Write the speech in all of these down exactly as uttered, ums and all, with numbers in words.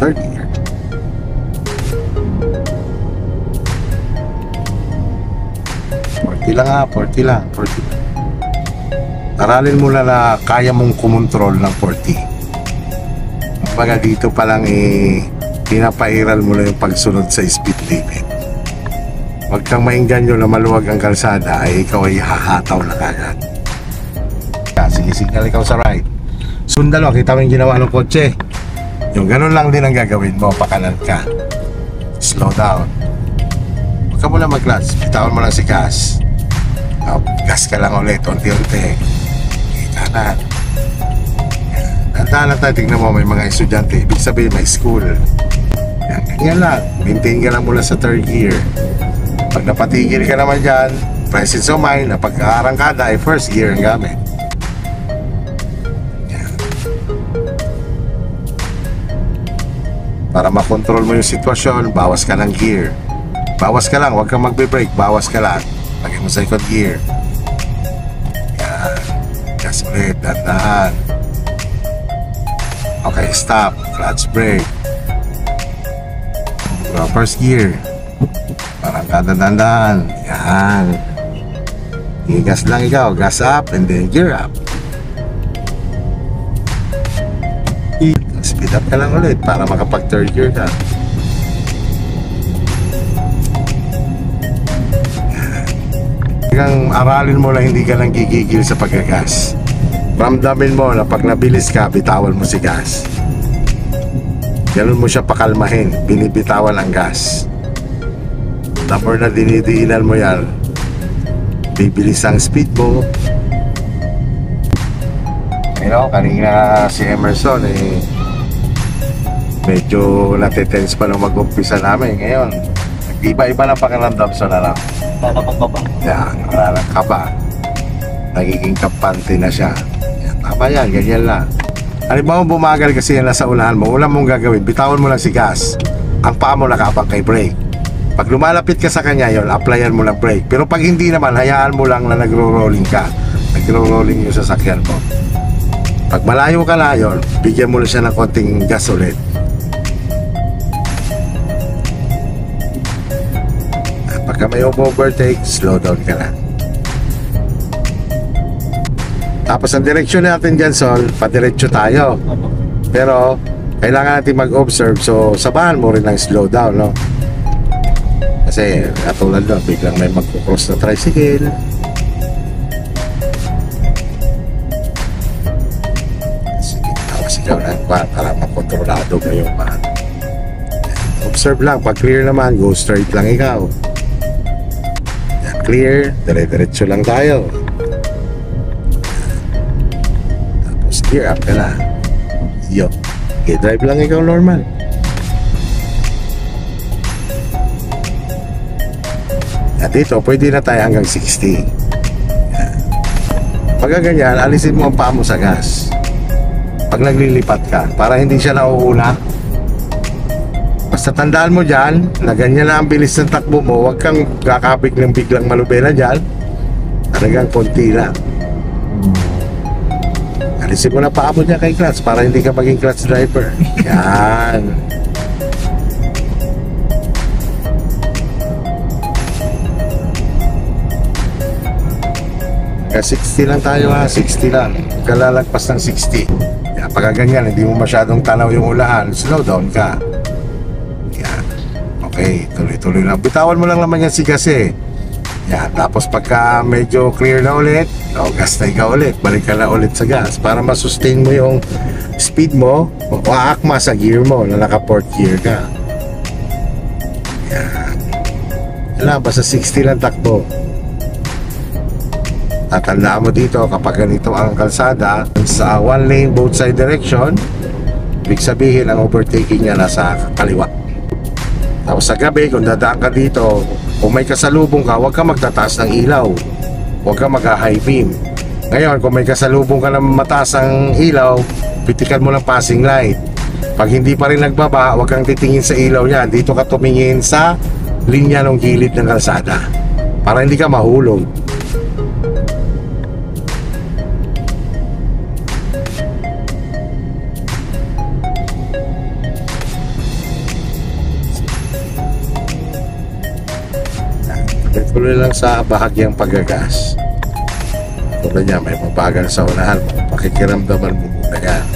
third gear. forty lang ha, forty lang, forty. Aralin mo na na kaya mong kumontrol ng forty. Kumbaga dito pa lang eh, pinapairal mo na yung pagsunod sa speed limit. Huwag kang maingganyo na maluwag ang kalsada ay ikaw ay hahataw na kagad. Sige, signal ikaw sa right. Sundan mo, kita mo yung ginawa ng kotse. Yung ganun lang din ang gagawin mo, pakanan ka. Slow down. Huwag ka muna mag-clutch, bitawan mo lang si gas. Oh, gas ka lang ulit, unti-unti. Kanan. Tandaan na tayo, tignan mo, may mga estudyante. Ibig sabihin, may school. Yan, ganyan lang. Maintain ka lang mula sa third gear. Pag napatigil ka naman dyan, presence of mind, na pagkaarangkada ay first gear ang gamit. Yan. Para makontrol mo yung sitwasyon, bawas ka ng gear. Bawas ka lang, huwag kang magbe-brake. Bawas ka lang. Lagay mo sa second gear. Yan. Gas ulit, dandahan. Okay, stop. Clutch brake. First gear. Parang kadadandaan. Yan. I-gas lang ikaw. Gas up and then gear up. Speed up ka lang ulit para makapag third gear ka. Yan. Aralin mo lang, hindi ka lang gigigil sa pagkagas. Ramdamin mo na pag nabilis ka, bitawan mo si gas. Ganun mo siya pakalmahin, binibitawan ang gas. The more na dinidiinan mo yan, bibilis ang speed mo. You know, kanina si Emerson eh, medyo natitense pa nung mag-umpisa namin. Ngayon, iba-iba na pakiramdam sa narap. Lalapag ba ba? Yan, naralang ka ba? Nagiging kampante na siya. Yan, tama yan, ganyan lang. Halimbawa bumagal kasi yan nasa unahan mo, ulang mong gagawin, bitawan mo lang si gas. Ang paa mo nakabang kay brake. Pag lumalapit ka sa kanya yon, applyan mo lang brake. Pero pag hindi naman, hayaan mo lang na nagro-rolling ka. Nagro-rolling yung sasakyan mo. Pag malayo ka na yon, bigyan mo lang siya ng konting gas ulit. At pagka may overtake, slow down ka lang. Tapos ang direksyon natin dyan, Sol, padiretso tayo. Pero kailangan natin mag-observe. So sabahan mo rin ng slow down, no? Kasi katulad doon, biglang may magkukross na tricycle. Sige, tapos ikaw lang pa para makontrolado mo yung man. Observe lang, pag clear naman, go straight lang ikaw. Yan, clear, dire-diretso lang tayo. Tapos gear up ka na. Yo, okay, drive lang ikaw normal. At dito, pwede na tayo hanggang sixty. Yan. Pagka ganyan, alisin mo ang paa mo sa gas. Pag naglilipat ka, para hindi siya nauuna. Basta tandaan mo dyan, na ganyan na ang bilis ng takbo mo, huwag kang kakapik ng biglang malubela dyan. Talagang konti lang. Alisin mo na paa mo dyan kay clutch, para hindi ka maging clutch driver. Yan. sixty lang tayo ha, sixty lang. Kalalagpas ng sixty. Yan, pagka ganyan, hindi mo masyadong tanaw yung ulahan, slow down ka. Yan. Okay, tuloy-tuloy lang. Bitawan mo lang naman yan si gas eh. Yan, tapos pagka medyo clear na ulit, no, gas na ikaw ulit. Balik ka na ulit sa gas para masustain mo yung speed mo o aakma sa gear mo na naka fourth gear ka. Yan. Yan, basta sixty lang takbo. Tatandaan mo dito, kapag ganito ang kalsada sa one lane both side direction, ibig sabihin ang overtaking niya nasa kaliwa. Tapos sa gabi, kung dadaan ka dito, kung may kasalubong ka, huwag ka magtataas ng ilaw, huwag ka mag-high beam. Ngayon, kung may kasalubong ka na mataas ang ilaw, pitikan mo ng passing light. Pag hindi pa rin nagbaba, huwag kang titingin sa ilaw niya. Dito ka tumingin sa linya ng gilid ng kalsada para hindi ka mahulog. tuloy lang sa bahagyang paggagas. Tulad niya, may mabagal sa unahan mo, pakikiramdaman mo muna yan.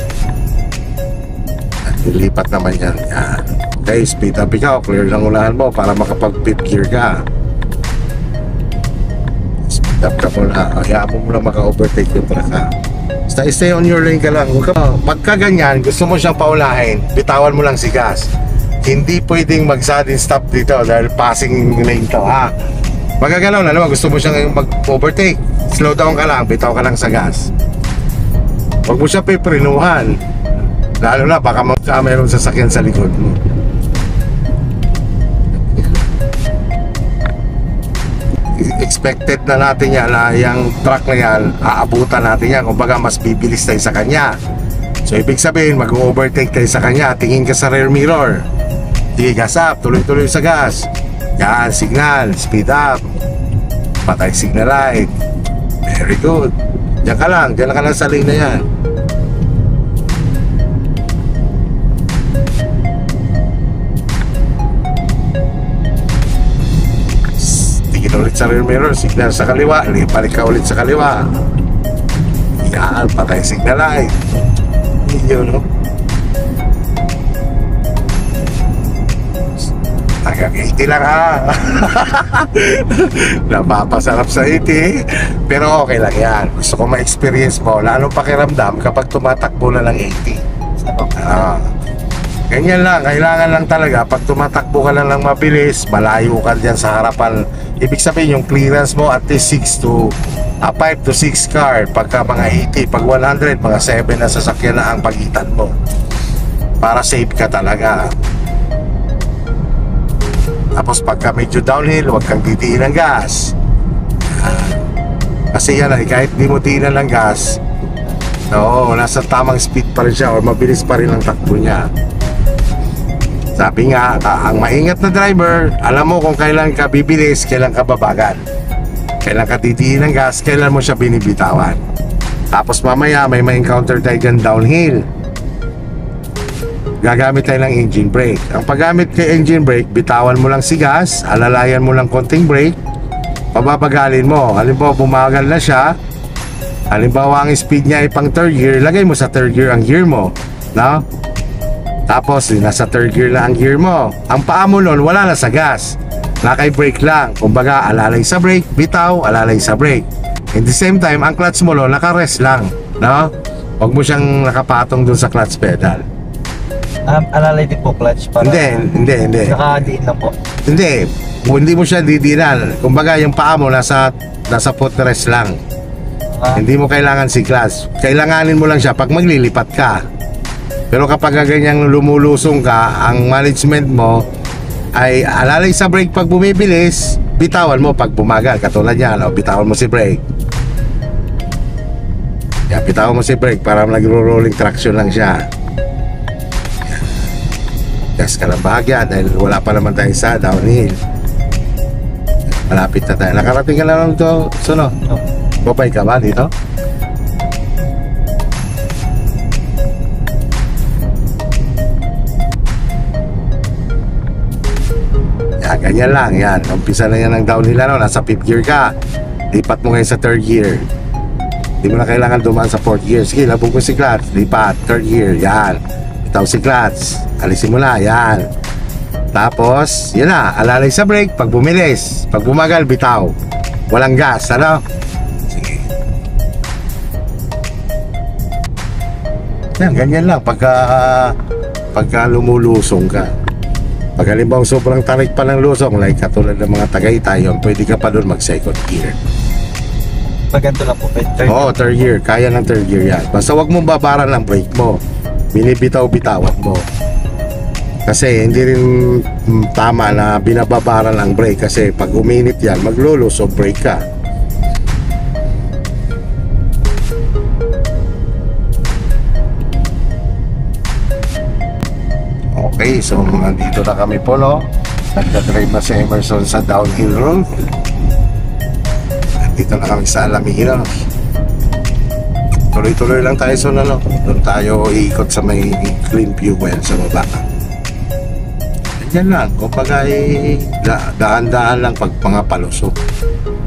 At lilipat naman yan. Yan. Okay, speed up ikaw, clear lang unahan mo para makapag-pit gear ka. Speed up ka muna, hayaan mo muna maka-overtake yung truck ha. Basta stay on your lane ka lang. Huwag ka, pagka ganyan, gusto mo siyang paulahin, bitawan mo lang si gas. Hindi pwedeng mag-sudden stop dito dahil passing lane to ha. Magagalaw na naman, gusto mo siyang mag-overtake, slow down ka lang, bitaw ka lang sa gas. Huwag mo siya piprinuhan, lalo na baka uh, mayroong sasakyan sa likod mo. Expected na natin yan na yung truck na yan, aabutan natin yan, kumbaga mas bibilis tayo sa kanya. So ibig sabihin, mag-overtake tayo sa kanya, tingin ka sa rear mirror, sige, gas up, tuloy-tuloy sa gas. Yan, signal, speed up, patay signal light. Very good. Diyan ka lang, diyan ka lang sa lane na yan. Tingin ulit sa rear mirror, signal sa kaliwa, balik ka ulit sa kaliwa. Yan, patay signal light. Yun, no? Hanggang eighty lang ha. Napapasarap sa eighty, pero okay lang yan. Gusto ko ma-experience mo lalong pakiramdam kapag tumatakbo na ng eighty. Ah, ganyan lang, kailangan lang talaga pag tumatakbo ka na lang mabilis, malayo ka dyan sa harapan. Ibig sabihin yung clearance mo at least six to five to six car. Pagka mga eighty, pag one hundred, mga seven na sasakyan na ang pagitan mo, para safe ka talaga. Tapos pagka medyo downhill, huwag kang titiin ng gas. Kasi yan ay kahit di mo tiinan ng gas, oo, nasa tamang speed pa rin siya or mabilis pa rin ang takbo niya. Sabi nga, ang maingat na driver, alam mo kung kailan ka bibilis, kailan ka babagal, kailan ka titiin ng gas, kailan mo siya binibitawan. Tapos mamaya may ma-encounter tayo dyan downhill, gagamit tayo ng engine brake. Ang paggamit kay engine brake, bitawan mo lang si gas, alalayan mo lang konting brake, pababagalin mo. Halimbawa bumagal na siya, halimbawa ang speed niya ay pang third gear, lagay mo sa third gear ang gear mo, no? Tapos nasa third gear na ang gear mo, ang paa mo nun wala na sa gas, nakay brake lang. Kumbaga alalay sa brake, bitaw, alalay sa brake. In the same time, ang clutch mo nun naka-rest lang, no? Huwag mo siyang nakapatong dun sa clutch pedal. Um, alalay din po clutch para Hindi, hindi, hindi. nakadiin lang po. Hindi, hindi mo siya didinan. Kumbaga yung paa mo nasa nasa footrest lang. Ah. Hindi mo kailangan si clutch. Kailanganin mo lang siya pag maglilipat ka. Pero kapag ganyang lumulusong ka, ang management mo ay alalay sa brake pag bumibilis, bitawan mo pag bumagal. Katulad yan, no? Bitawan mo si brake. Yan, bitawan mo si brake para nagro-rolling traction lang siya. Gas ka lang bahagya dahil wala pa naman tayo sa downhill. Malapit na tayo. Nakarating ka lang dito, Suno? Oh. Babay ka ba dito? Yan, ganyan lang. Yan, umpisa na yan ng downhill, ano? Nasa fifth gear ka, lipat mo ngayon sa third gear. Hindi mo na kailangan dumaan sa fourth gear. Sige, labog mo si clutch, lipat, third gear. Yan, bitaw si clutch, alisin mo na, yan. Tapos, yan na, alalay sa brake pag bumilis, pag bumagal, bitaw. Walang gas, ano? Sige. Yan, ganyan lang pagka pagka lumulusong ka. Pag halimbawa sobrang tarik pa ng lusong, like katulad ng mga Tagaytay, yun, pwede ka pa doon mag second gear. Pag ganito lang po, third. Oo, third gear, kaya ng third gear yan. Basta wag mong babaran ang brake mo, binibitaw-bitawan mo. Kasi hindi rin mm, tama na binababaran ang brake, kasi pag uminit yan, maglulus o brake ka. Okay, so nandito na kami po, no? Nagdadrive na si Emerson sa downhill road. Nandito na kami sa Alaminos. Tuloy-tuloy lang tayo sa ano, doon tayo iikot sa may clean fuel sa baba. Ganyan lang. Kumbaga eh, da- daan-daan lang pag mga palusok.